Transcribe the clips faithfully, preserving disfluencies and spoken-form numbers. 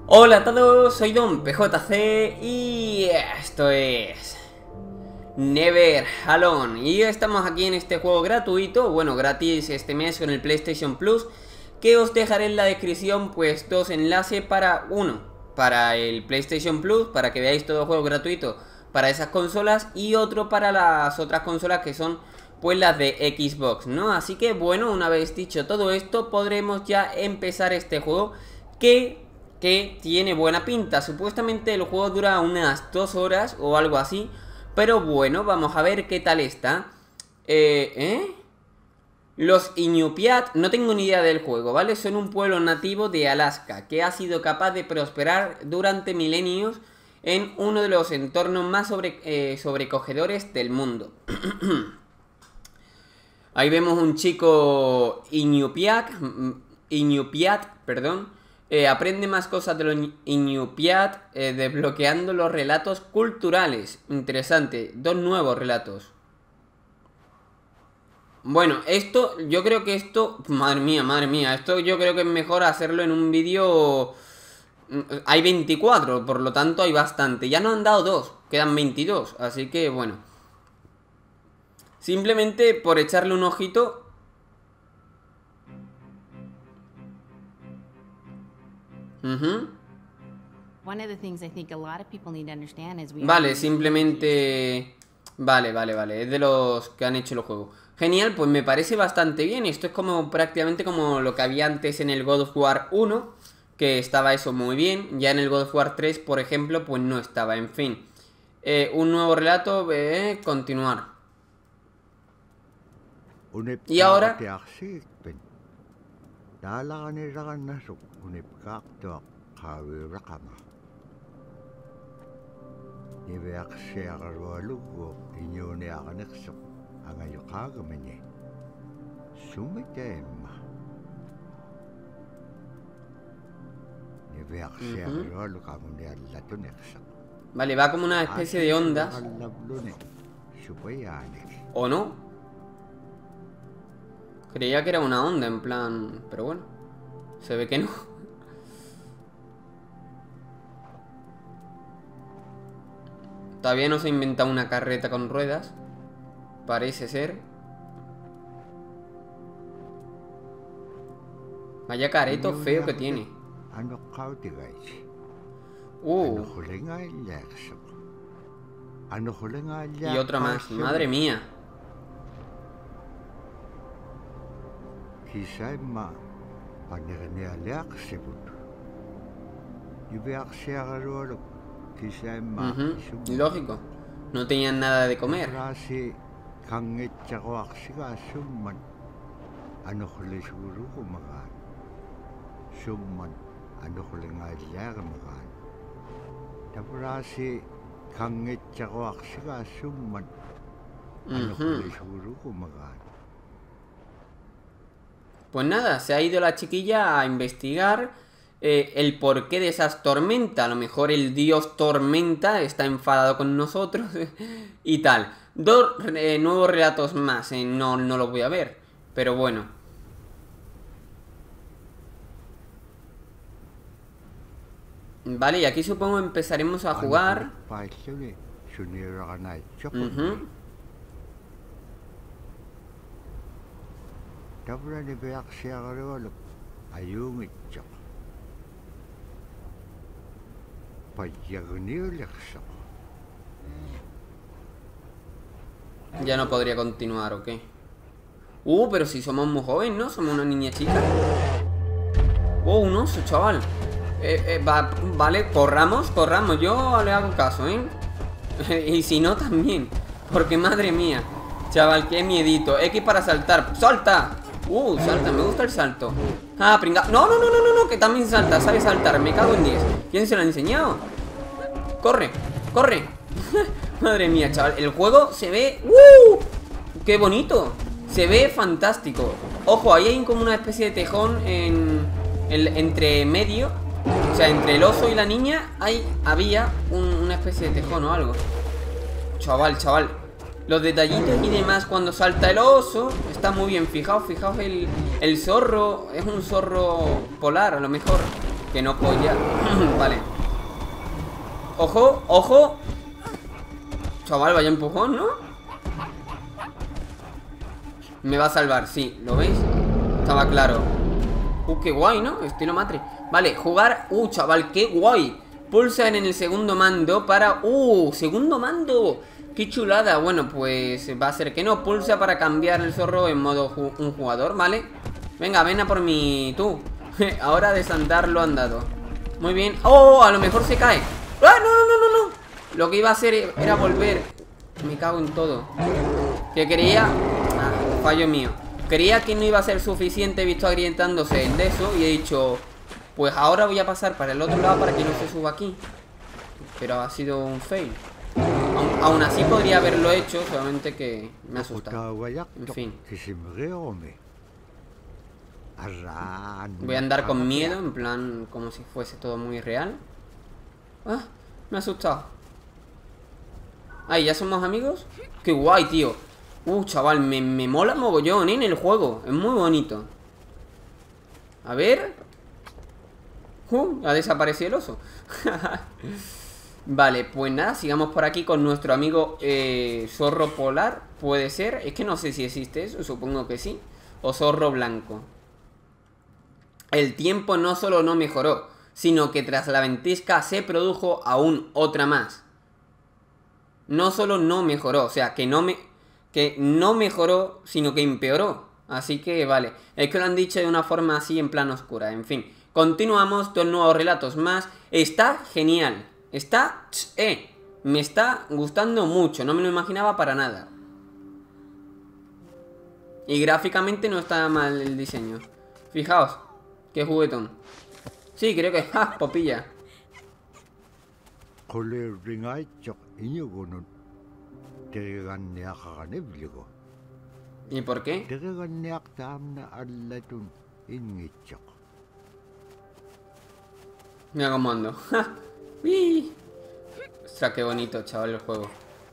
Hola a todos, soy Don P J C y esto es Never Alone. Y estamos aquí en este juego gratuito, bueno, gratis este mes con el PlayStation Plus, que os dejaré en la descripción pues dos enlaces para uno, para el PlayStation Plus, para que veáis todo el juego gratuito para esas consolas, y otro para las otras consolas que son pues las de Xbox, ¿no? Así que bueno, una vez dicho todo esto, podremos ya empezar este juego que... que tiene buena pinta. Supuestamente el juego dura unas dos horas o algo así, pero bueno, vamos a ver qué tal está. Eh, ¿eh? Los Iñupiat, no tengo ni idea del juego, ¿vale? Son un pueblo nativo de Alaska que ha sido capaz de prosperar durante milenios en uno de los entornos más sobre, eh, sobrecogedores del mundo. Ahí vemos un chico Iñupiat, Iñupiat, perdón. Eh, aprende más cosas de los Iñupiat eh, desbloqueando los relatos culturales. Interesante, dos nuevos relatos. Bueno, esto, yo creo que esto... Madre mía, madre mía, esto yo creo que es mejor hacerlo en un vídeo... Hay veinticuatro, por lo tanto hay bastante. Ya nos han dado dos, quedan veintidós, así que bueno. Simplemente por echarle un ojito... Uh-huh. Vale, simplemente... Vale, vale, vale, es de los que han hecho el juego. Genial, pues me parece bastante bien. Esto es como prácticamente como lo que había antes en el God of War uno, que estaba eso muy bien. Ya en el God of War tres, por ejemplo, pues no estaba, en fin. eh, Un nuevo relato, eh, continuar. Y ahora... Uh-huh. Vale, va como una especie de ondas. ¿O no? Creía que era una onda, en plan... Pero bueno, se ve que no. Todavía no se ha inventado una carreta con ruedas. Parece ser. Vaya careto feo que tiene. Uh. Y otra más, madre mía. Uh-huh. Lógico, no tenían nada de comer. Uh-huh. Pues nada, se ha ido la chiquilla a investigar eh, el porqué de esas tormentas. A lo mejor el dios tormenta está enfadado con nosotros y tal. Dos eh, nuevos relatos más, eh, no, no los voy a ver, pero bueno. Vale, y aquí supongo empezaremos a jugar. Uh-huh. Ya no podría continuar, ¿o qué? Uh, pero si somos muy jóvenes, ¿no? Somos una niña chica. Oh, un oso, chaval. eh, eh, va, Vale, corramos, corramos. Yo le hago caso, ¿eh? Y si no, también. Porque madre mía, chaval, qué miedito. X para saltar, ¡salta! Uh, salta, me gusta el salto. Ah, pringa. No, no, no, no, no, no, que también salta, sabe saltar, me cago en diez. ¿Quién se lo ha enseñado? Corre, corre. Madre mía, chaval, el juego se ve... ¡Uh! ¡Qué bonito! Se ve fantástico. Ojo, ahí hay como una especie de tejón en... El, entre medio, o sea, entre el oso y la niña, ahí había un, una especie de tejón o algo. Chaval, chaval. Los detallitos y demás cuando salta el oso está muy bien. Fijaos, fijaos el, el zorro. Es un zorro polar, a lo mejor. Que no polla. Vale. Ojo, ojo. Chaval, vaya empujón, ¿no? Me va a salvar, sí, ¿lo veis? Estaba claro. Uh, qué guay, ¿no? Estilo Matrix. Vale, jugar. Uh, chaval, qué guay. Pulsa en el segundo mando para... Uh, segundo mando. Qué chulada. Bueno, pues va a ser que no. Pulsa para cambiar el zorro en modo ju un jugador, ¿vale? Venga, ven a por mí, tú. Ahora desandar lo andado. Muy bien. Oh, a lo mejor se cae. ¡Ah, no, no, no, no, no! Lo que iba a hacer era volver. Me cago en todo. Que quería... Ah, fallo mío. Creía que no iba a ser suficiente, visto agrietándose el de eso. Y he dicho... Pues ahora voy a pasar para el otro lado para que no se suba aquí. Pero ha sido un fail. Aún, aún así podría haberlo hecho, solamente que me ha asustado. En fin. Voy a andar con miedo, en plan como si fuese todo muy real. Ah, me ha asustado. Ay, ¿ya somos amigos? Qué guay, tío. Uh, chaval, me, me mola mogollón, ¿eh? En el juego, es muy bonito. A ver. Uh, ha desaparecido el oso. Vale, pues nada, sigamos por aquí con nuestro amigo eh, zorro polar. Puede ser, es que no sé si existe eso, supongo que sí. O zorro blanco. El tiempo no solo no mejoró, sino que tras la ventisca se produjo aún otra más. No solo no mejoró, o sea, que no me que no mejoró, sino que empeoró. Así que vale, es que lo han dicho de una forma así en plan oscura, en fin. Continuamos, dos nuevos relatos más. Está genial. Está... Eh, me está gustando mucho. No me lo imaginaba para nada. Y gráficamente no está mal el diseño. Fijaos, qué juguetón. Sí, creo que... ¡Ja! Popilla. ¿Y por qué? Mira cómo ando. Ostras, qué bonito, chaval, el juego.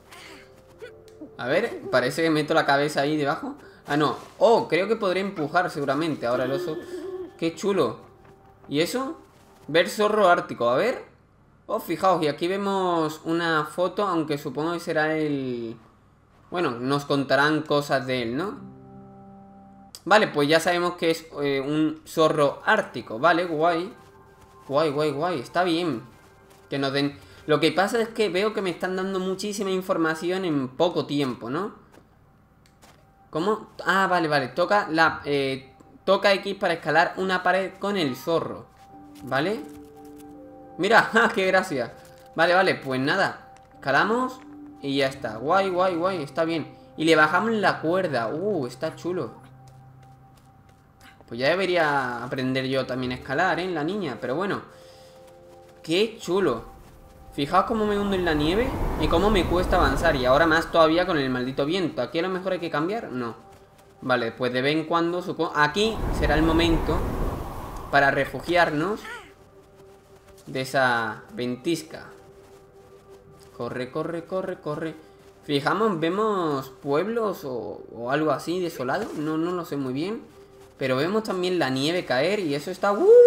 A ver, parece que meto la cabeza ahí debajo. Ah, no. Oh, creo que podré empujar seguramente ahora el oso. Qué chulo. ¿Y eso? Ver zorro ártico, a ver. Oh, fijaos, y aquí vemos una foto, aunque supongo que será el... Bueno, nos contarán cosas de él, ¿no? Vale, pues ya sabemos que es eh, un zorro ártico. Vale, guay. Guay, guay, guay, está bien que nos den... Lo que pasa es que veo que me están dando muchísima información en poco tiempo, ¿no? ¿Cómo? Ah, vale, vale, toca la... Eh, toca X para escalar una pared con el zorro. ¿Vale? Mira, qué gracia. Vale, vale, pues nada. Escalamos y ya está. Guay, guay, guay, está bien. Y le bajamos la cuerda. Uh, está chulo. Pues ya debería aprender yo también a escalar, ¿eh? La niña, pero bueno. Qué chulo. Fijaos cómo me hundo en la nieve y cómo me cuesta avanzar. Y ahora más todavía con el maldito viento. ¿Aquí a lo mejor hay que cambiar? No. Vale, pues de vez en cuando supongo... Aquí será el momento para refugiarnos de esa ventisca. Corre, corre, corre, corre. Fijamos, vemos pueblos o, o algo así desolado. No, no lo sé muy bien. Pero vemos también la nieve caer y eso está... ¡Uh!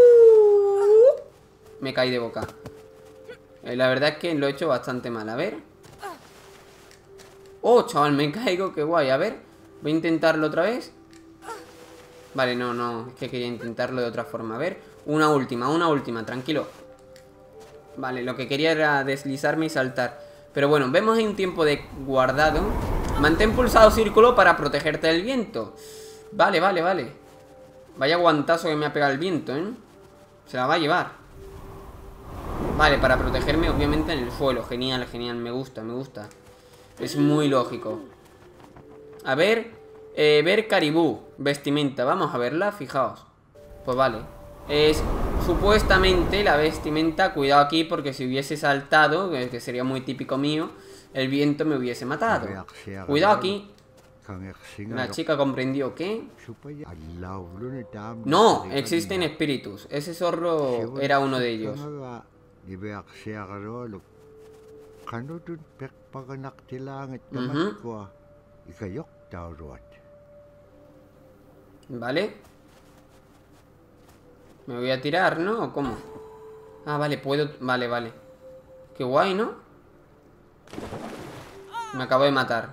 Me caí de boca. eh, La verdad es que lo he hecho bastante mal. A ver. Oh, chaval, me caigo. Qué guay. A ver. Voy a intentarlo otra vez. Vale, no, no. Es que quería intentarlo de otra forma. A ver. Una última, una última. Tranquilo. Vale, lo que quería era deslizarme y saltar. Pero bueno, vemos en tiempo de guardado. Mantén pulsado círculo para protegerte del viento. Vale, vale, vale. Vaya guantazo que me ha pegado el viento, ¿eh? Se la va a llevar. Vale, para protegerme obviamente en el suelo. Genial, genial, me gusta, me gusta. Es muy lógico. A ver, eh, ver caribú. Vestimenta, vamos a verla, fijaos. Pues vale. Es supuestamente la vestimenta. Cuidado aquí porque si hubiese saltado, que sería muy típico mío, el viento me hubiese matado. Cuidado aquí. La chica comprendió que... No, existen espíritus. Ese zorro era uno de ellos. Uh-huh. Vale. Me voy a tirar, ¿no? ¿O cómo? Ah, vale, puedo... Vale, vale. Qué guay, ¿no? Me acabo de matar.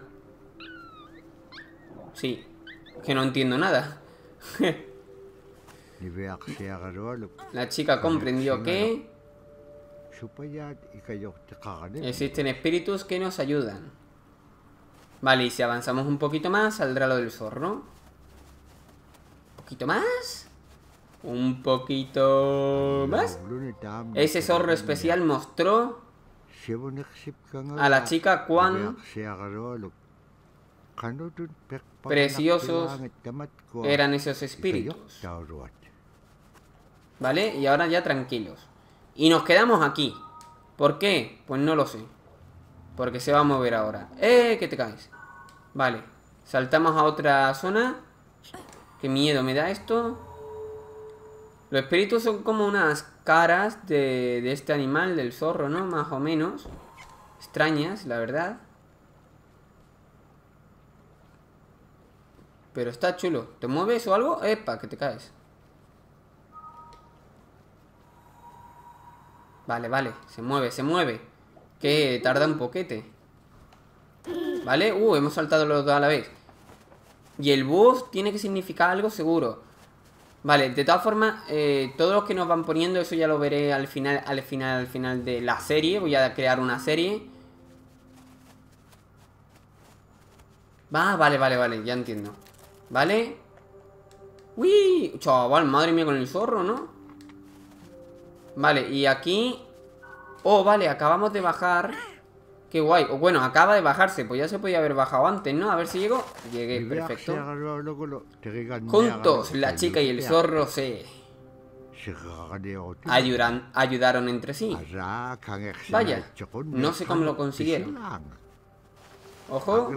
Sí. Que no entiendo nada. La chica comprendió que... existen espíritus que nos ayudan. Vale, y si avanzamos un poquito más, saldrá lo del zorro. ¿Un poquito más? Un poquito más. Ese zorro especial mostró a la chica cuán preciosos eran esos espíritus. ¿Vale? Y ahora ya tranquilos. Y nos quedamos aquí. ¿Por qué? Pues no lo sé. Porque se va a mover ahora. ¡Eh! Que te caes. Vale. Saltamos a otra zona. Qué miedo me da esto. Los espíritus son como unas caras de, de este animal, del zorro, ¿no? Más o menos. Extrañas, la verdad. Pero está chulo. ¿Te mueves o algo? ¡Epa! Que te caes. Vale, vale. Se mueve, se mueve. Que tarda un poquete. Vale. Uh, hemos saltado los dos a la vez. Y el bus tiene que significar algo seguro. Vale, de todas formas, eh, todos los que nos van poniendo, eso ya lo veré al final, al final, al final de la serie. Voy a crear una serie. Va, vale, vale, vale, ya entiendo. Vale. Uy, chaval, madre mía con el zorro, ¿no? Vale, y aquí... oh, vale, acabamos de bajar. Qué guay, o bueno, acaba de bajarse. Pues ya se podía haber bajado antes, ¿no? A ver si llego. Llegué, perfecto. Juntos, la chica y el zorro se... ayudan, ayudaron entre sí. Vaya, no sé cómo lo consiguieron. Ojo.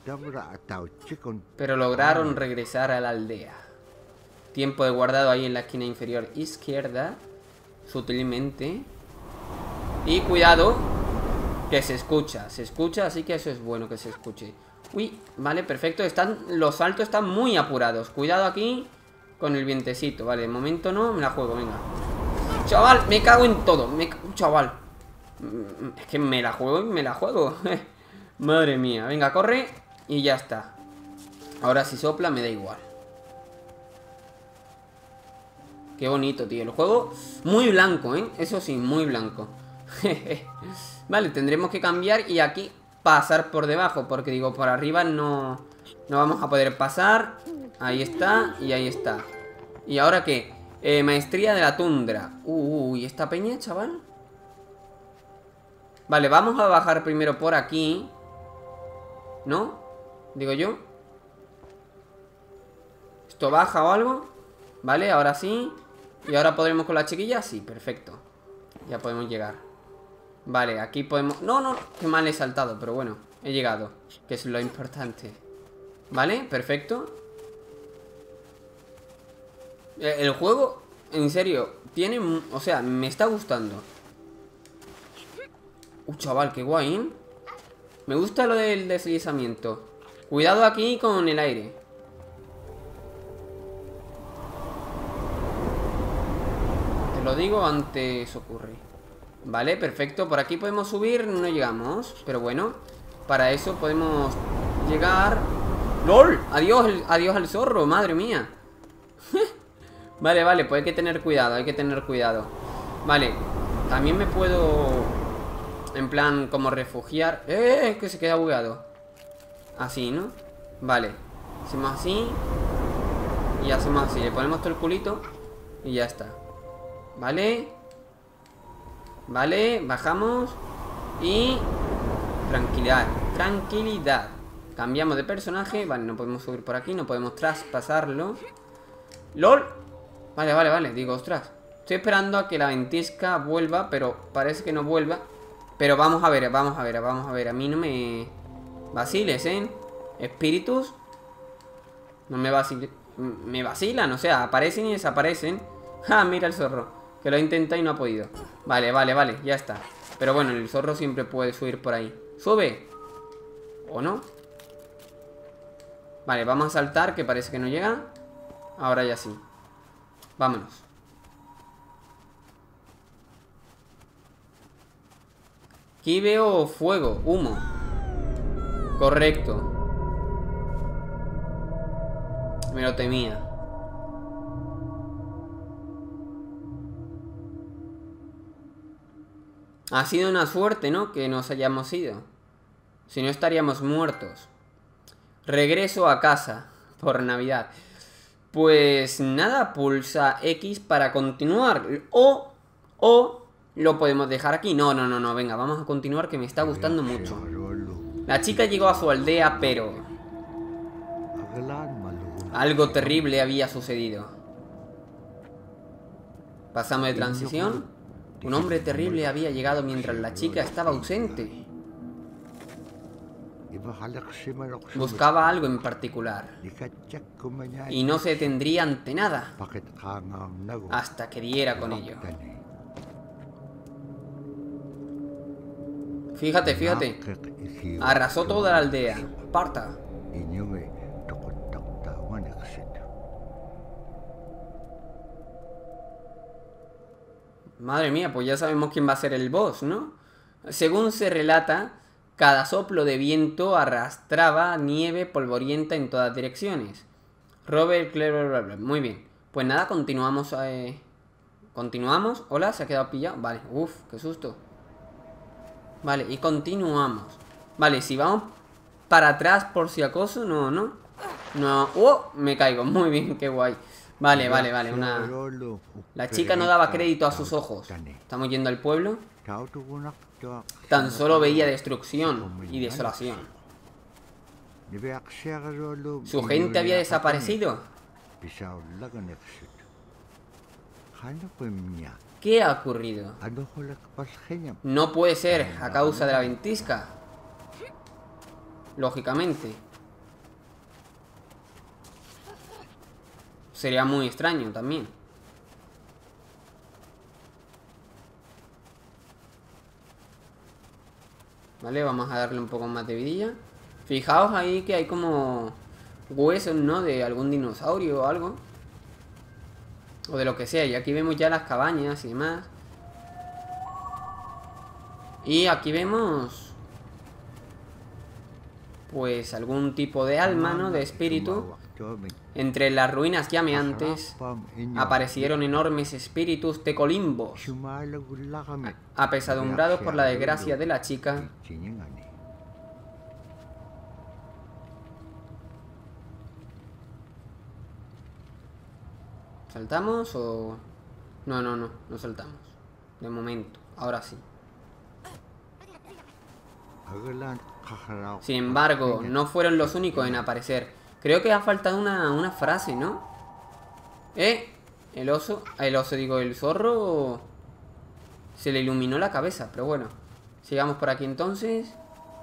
Pero lograron regresar a la aldea. Tiempo de guardado ahí en la esquina inferior izquierda. Sutilmente. Y cuidado, que se escucha. Se escucha, así que eso es bueno que se escuche. Uy, vale, perfecto. Están, los saltos están muy apurados. Cuidado aquí con el vientecito. Vale, de momento no, me la juego, venga. Chaval, me cago en todo me, chaval. Es que me la juego y me la juego. Madre mía, venga, corre. Y ya está. Ahora si sopla me da igual. Qué bonito, tío. El juego muy blanco, ¿eh? Eso sí, muy blanco. Vale, tendremos que cambiar y aquí pasar por debajo. Porque digo, por arriba no, no vamos a poder pasar. Ahí está y ahí está. ¿Y ahora qué? Eh, maestría de la tundra. Uy, ¿y esta peña, chaval? Vale, vamos a bajar primero por aquí. ¿No? Digo yo. ¿Esto baja o algo? Vale, ahora sí. ¿Y ahora podremos con la chiquilla? Sí, perfecto. Ya podemos llegar. Vale, aquí podemos... no, no, qué mal he saltado, pero bueno, he llegado, que es lo importante. Vale, perfecto. El juego, en serio, tiene... o sea, me está gustando. Uh, chaval, qué guay, ¿eh? Me gusta lo del deslizamiento. Cuidado aquí con el aire. Te lo digo, antes ocurre. Vale, perfecto. Por aquí podemos subir, no llegamos. Pero bueno, para eso podemos llegar. ¡Lol! Adiós, el, adiós al zorro, madre mía. Vale, vale, pues hay que tener cuidado, hay que tener cuidado. Vale, también me puedo... en plan, como refugiar. ¡Eh! Que se queda bugueado. Así, ¿no? Vale, hacemos así. Y hacemos así, le ponemos todo el culito. Y ya está. Vale. Vale, bajamos. Y... tranquilidad, tranquilidad. Cambiamos de personaje. Vale, no podemos subir por aquí, no podemos traspasarlo. ¡Lol! Vale, vale, vale, digo, ostras. Estoy esperando a que la ventisca vuelva, pero parece que no vuelva. Pero vamos a ver, vamos a ver, vamos a ver. A mí no me vaciles, ¿eh? Espíritus. No me vacilen. Me vacilan, o sea, aparecen y desaparecen. ¡Ja! Mira el zorro, que lo ha intentado y no ha podido. Vale, vale, vale, ya está. Pero bueno, el zorro siempre puede subir por ahí. ¡Sube! ¿O no? Vale, vamos a saltar, que parece que no llega. Ahora ya sí. Vámonos. Aquí veo fuego, humo. Correcto. Me lo temía. Ha sido una suerte, ¿no? Que nos hayamos ido. Si no estaríamos muertos. Regreso a casa por Navidad. Pues nada, pulsa X para continuar. O, o lo podemos dejar aquí. No, no, no, no, venga, vamos a continuar que me está gustando mucho. La chica llegó a su aldea, pero algo terrible había sucedido. Pasamos de transición. Un hombre terrible había llegado mientras la chica estaba ausente. Buscaba algo en particular y no se detendría ante nada hasta que diera con ello. Fíjate, fíjate. Arrasó toda la aldea. Parta. Madre mía, pues ya sabemos quién va a ser el boss, ¿no? Según se relata, cada soplo de viento arrastraba nieve polvorienta en todas direcciones. Robert, bla, bla, bla, bla. Muy bien. Pues nada, continuamos. Eh... Continuamos. Hola, se ha quedado pillado. Vale, uff, qué susto. Vale, y continuamos. Vale, si vamos para atrás por si acaso, no, no. No, oh, me caigo. Muy bien, qué guay. Vale, vale, vale, una... La chica no daba crédito a sus ojos. Estamos yendo al pueblo. Tan solo veía destrucción y desolación. ¿Su gente había desaparecido? ¿Qué ha ocurrido? No puede ser a causa de la ventisca. Lógicamente. Sería muy extraño también. Vale, vamos a darle un poco más de vidilla. Fijaos ahí que hay como huesos, ¿no? De algún dinosaurio o algo. O de lo que sea. Y aquí vemos ya las cabañas y demás. Y aquí vemos... pues algún tipo de alma, ¿no? De espíritu. Entre las ruinas llameantes aparecieron enormes espíritus tecolimbos, apesadumbrados por la desgracia de la chica. ¿Saltamos o...? No, no, no, no saltamos. De momento, ahora sí. Sin embargo, no fueron los únicos en aparecer. Creo que ha faltado una, una frase, ¿no? ¿Eh? El oso... El oso, digo, el zorro... Se le iluminó la cabeza, pero bueno. Sigamos por aquí entonces.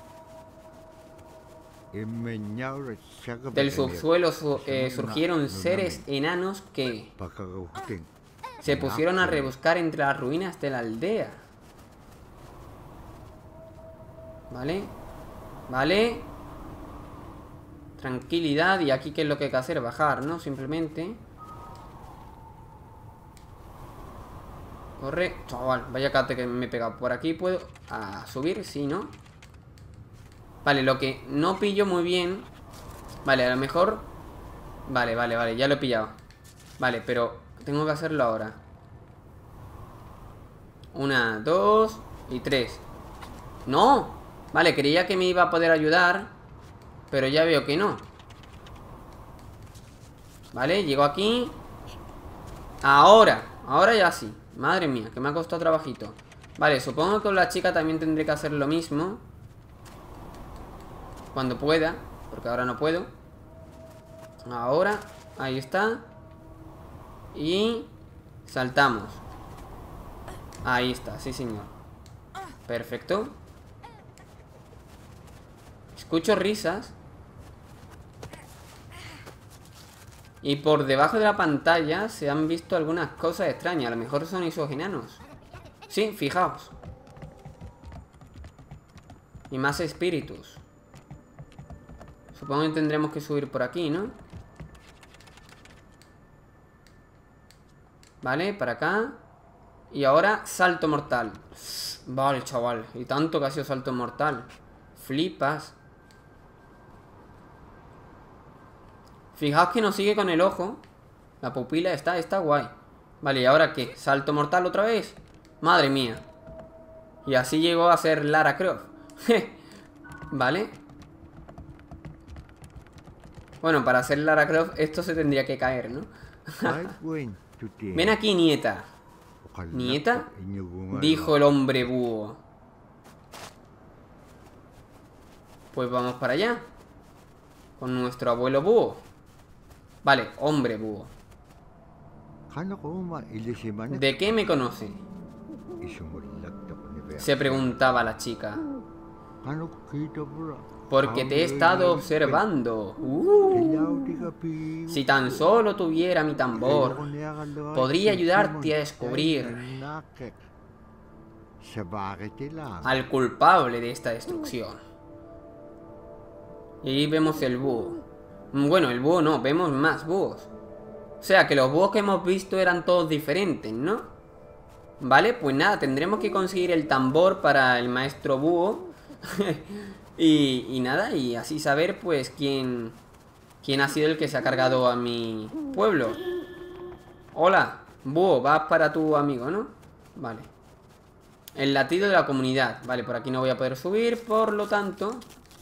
Del subsuelo su, eh, surgieron seres enanos que se pusieron a rebuscar entre las ruinas de la aldea. Vale. Vale. Tranquilidad. Y aquí, ¿qué es lo que hay que hacer? Bajar, ¿no? Simplemente. Corre. Chaval, vaya cate que me he pegado. Por aquí puedo a subir, sí, ¿no? Vale, lo que no pillo muy bien. Vale, a lo mejor. Vale, vale, vale, ya lo he pillado. Vale, pero tengo que hacerlo ahora. Una, dos y tres. ¡No! Vale, creía que me iba a poder ayudar, pero ya veo que no. Vale, llego aquí. Ahora, ahora ya sí. Madre mía, que me ha costado trabajito. Vale, supongo que con la chica también tendré que hacer lo mismo cuando pueda, porque ahora no puedo. Ahora, ahí está. Y saltamos. Ahí está, sí señor. Perfecto. Escucho risas. Y por debajo de la pantalla se han visto algunas cosas extrañas. A lo mejor son esos enanos. Sí, fijaos. Y más espíritus. Supongo que tendremos que subir por aquí, ¿no? Vale, para acá. Y ahora salto mortal. Vale, chaval. Y tanto que ha sido salto mortal. Flipas. Fijaos que nos sigue con el ojo. La pupila está, está guay. Vale, ¿y ahora qué? ¿Salto mortal otra vez? Madre mía. Y así llegó a ser Lara Croft. Vale. Bueno, para ser Lara Croft esto se tendría que caer, ¿no? Ven aquí, nieta. ¿Nieta? Dijo el hombre búho. Pues vamos para allá. Con nuestro abuelo búho. Vale, hombre búho. ¿De qué me conoce? Se preguntaba la chica. Porque te he estado observando. Uh, si tan solo tuviera mi tambor, podría ayudarte a descubrir al culpable de esta destrucción. Y ahí vemos el búho. Bueno, el búho no, vemos más búhos. O sea, que los búhos que hemos visto eran todos diferentes, ¿no? Vale, pues nada, tendremos que conseguir el tambor para el maestro búho. y, y nada, y así saber pues quién, quién ha sido el que se ha cargado a mi pueblo. Hola, búho, vas para tu amigo, ¿no? Vale. El latido de la comunidad. Vale, por aquí no voy a poder subir, por lo tanto...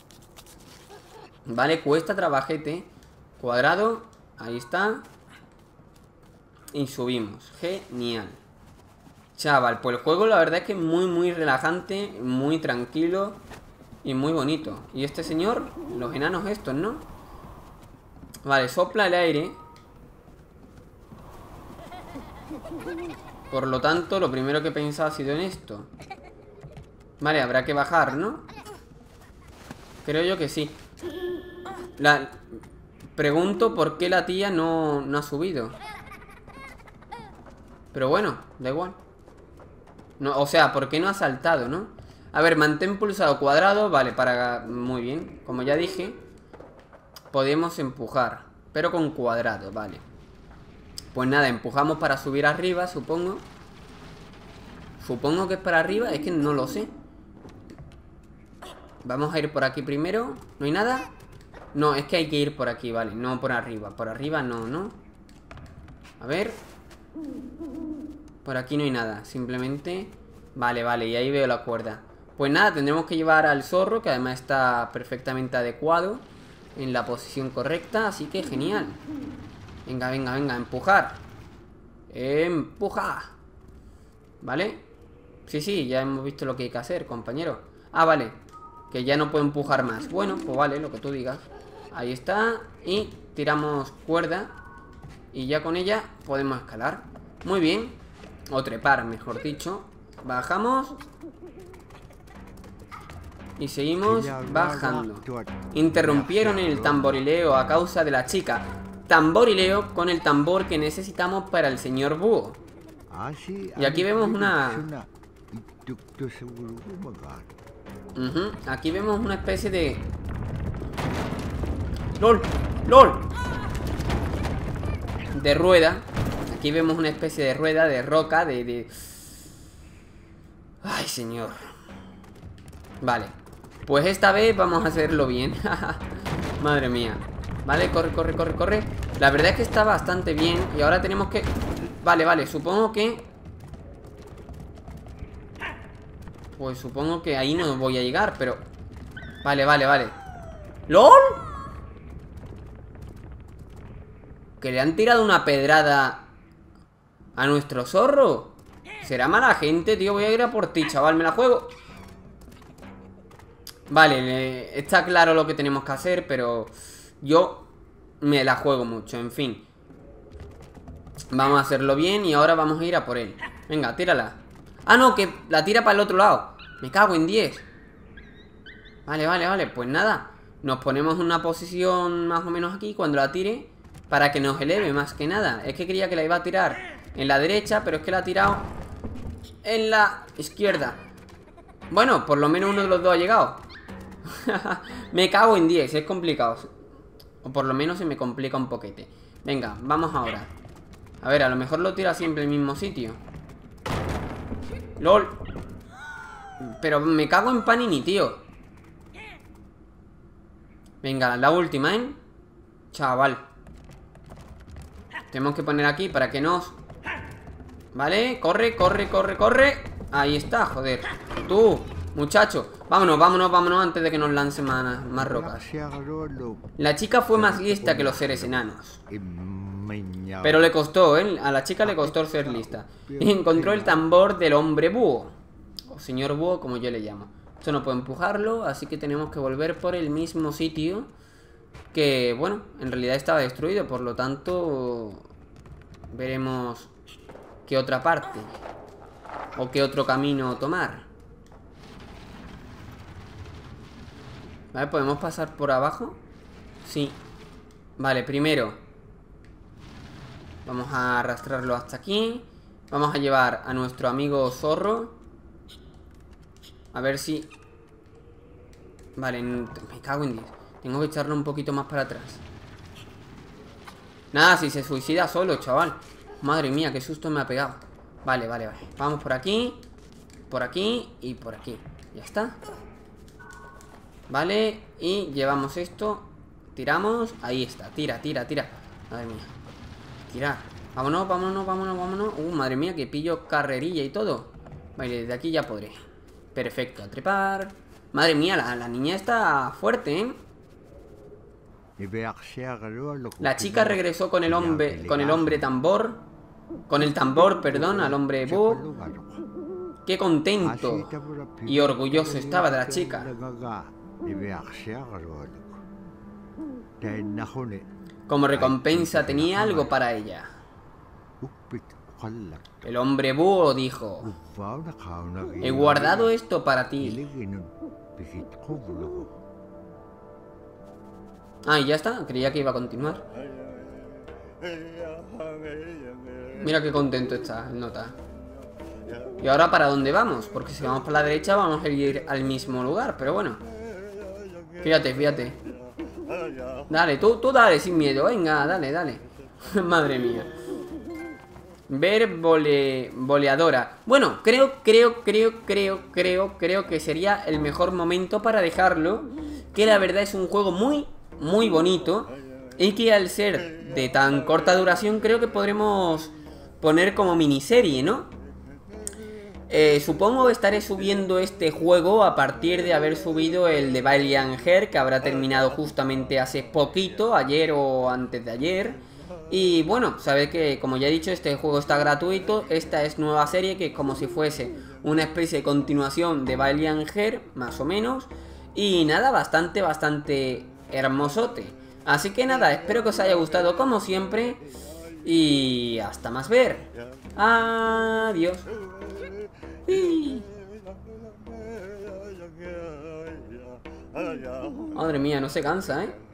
Vale, cuesta trabajete. Cuadrado, ahí está. Y subimos, genial. Chaval, pues el juego la verdad es que es muy muy relajante, muy tranquilo y muy bonito. Y este señor, los enanos estos, ¿no? Vale, sopla el aire. Por lo tanto, lo primero que he pensado ha sido en esto. Vale, habrá que bajar, ¿no? Creo yo que sí. La... Pregunto por qué la tía no, no ha subido. Pero bueno, da igual. No, o sea, ¿por qué no ha saltado, no? A ver, mantén pulsado cuadrado. Vale, para... Muy bien, como ya dije, podemos empujar, pero con cuadrado, vale. Pues nada, empujamos para subir arriba, supongo. Supongo que es para arriba, es que no lo sé. Vamos a ir por aquí primero. ¿No hay nada? No, es que hay que ir por aquí, vale, no por arriba. Por arriba no, ¿no? A ver. Por aquí no hay nada, simplemente... Vale, vale, y ahí veo la cuerda. Pues nada, tendremos que llevar al zorro, que además está perfectamente adecuado, en la posición correcta, así que genial. Venga, venga, venga, empujar. Empuja. ¿Vale? Sí, sí, ya hemos visto lo que hay que hacer, compañero. Ah, vale, que ya no puedo empujar más. Bueno, pues vale, lo que tú digas. Ahí está, y tiramos cuerda. Y ya con ella podemos escalar. Muy bien. O trepar, mejor dicho. Bajamos. Y seguimos bajando. Interrumpieron el tamborileo a causa de la chica. Tamborileo con el tambor que necesitamos para el señor búho. Y aquí vemos una... Uh-huh. Aquí vemos una especie de... ¡Lol! ¡Lol! De rueda. Aquí vemos una especie de rueda, de roca, de... de... Ay, señor. Vale. Pues esta vez vamos a hacerlo bien. Madre mía. Vale, corre, corre, corre, corre. La verdad es que está bastante bien. Y ahora tenemos que... Vale, vale, supongo que... Pues supongo que ahí no voy a llegar, pero... Vale, vale, vale. ¡Lol! Que le han tirado una pedrada a nuestro zorro. ¿Será mala gente, tío? Voy a ir a por ti, chaval, me la juego. Vale, le... está claro lo que tenemos que hacer, pero yo me la juego mucho, en fin. Vamos a hacerlo bien y ahora vamos a ir a por él. Venga, tírala. Ah, no, que la tira para el otro lado. Me cago en diez. Vale, vale, vale, pues nada. Nos ponemos en una posición más o menos aquí cuando la tire, para que nos eleve más que nada. Es que creía que la iba a tirar en la derecha, pero es que la ha tirado en la izquierda. Bueno, por lo menos uno de los dos ha llegado. Me cago en diez, es complicado. O por lo menos se me complica un poquete. Venga, vamos ahora. A ver, a lo mejor lo tira siempre en el mismo sitio. LOL. Pero me cago en Panini, tío. Venga, la última, ¿eh? Chaval. Tenemos que poner aquí para que nos... Vale, corre, corre, corre, corre. Ahí está, joder. Tú, muchacho. Vámonos, vámonos, vámonos antes de que nos lancen más, más rocas. La chica fue más lista que los seres enanos. Pero le costó, ¿eh? A la chica le costó ser lista. Y encontró el tambor del hombre búho. O señor búho, como yo le llamo. Esto no puedo empujarlo, así que tenemos que volver por el mismo sitio. Que, bueno, en realidad estaba destruido. Por lo tanto, veremos qué otra parte o qué otro camino tomar. Vale, ¿podemos pasar por abajo? Sí. Vale, primero vamos a arrastrarlo hasta aquí. Vamos a llevar a nuestro amigo zorro. A ver si... Vale, me cago en diez. Tengo que echarlo un poquito más para atrás. Nada, si se suicida solo, chaval. Madre mía, qué susto me ha pegado. Vale, vale, vale. Vamos por aquí, por aquí y por aquí. Ya está. Vale, y llevamos esto. Tiramos, ahí está, tira, tira, tira. Madre mía. Tirar. Vámonos, vámonos, vámonos, vámonos. Uh, madre mía, que pillo carrerilla y todo. Vale, desde aquí ya podré. Perfecto, a trepar. Madre mía, la, la niña está fuerte, ¿eh? La chica regresó con el hombre, con el hombre tambor, con el tambor, perdón, al hombre búho. Qué contento y orgulloso estaba de la chica. Como recompensa tenía algo para ella. El hombre búho dijo: he guardado esto para ti. Ah, y ya está, creía que iba a continuar. Mira qué contento está el nota. ¿Y ahora para dónde vamos? Porque si vamos por la derecha vamos a ir al mismo lugar, pero bueno. Fíjate, fíjate. Dale, tú, tú dale sin miedo, venga, dale, dale. Madre mía. Ver vole, voleadora. Bueno, creo, creo, creo, creo, creo, creo que sería el mejor momento para dejarlo. Que la verdad es un juego muy... muy bonito y que al ser de tan corta duración creo que podremos poner como miniserie, ¿no? Eh, supongo estaré subiendo este juego a partir de haber subido el de Valiant Heart, que habrá terminado justamente hace poquito, ayer o antes de ayer. Y bueno, sabéis que, como ya he dicho, este juego está gratuito. Esta es nueva serie que es como si fuese una especie de continuación de Valiant Heart, más o menos. Y nada, bastante, bastante... hermosote. Así que nada, espero que os haya gustado como siempre. Y hasta más ver. Adiós. Y... madre mía, no se cansa, ¿eh?